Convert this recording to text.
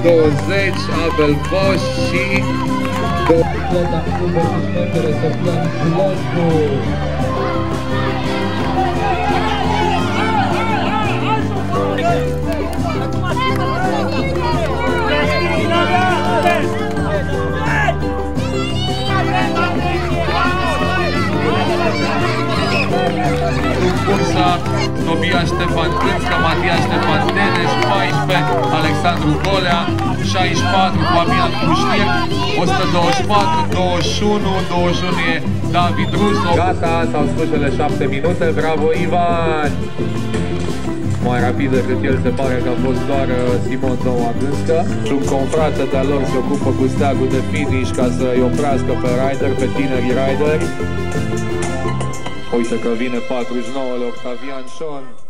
20, Abel Bosch și Tobia Ștefan Câțca, Matia Ștefan Denes, 14, Alexandru Golea, 64, Fabian Puștir, 124, 21, 21 e David Rusu. Gata, s-au spus cele 7 minute, bravo Ivan! Mai rapid decât el se pare că a fost doar Simon Noua Gânscă. Un confrate de-a lor se ocupă cu steagul de finish ca să-i oprească pe rider, pe tinerii rideri. Uite că vine 49-le Octavian Sean.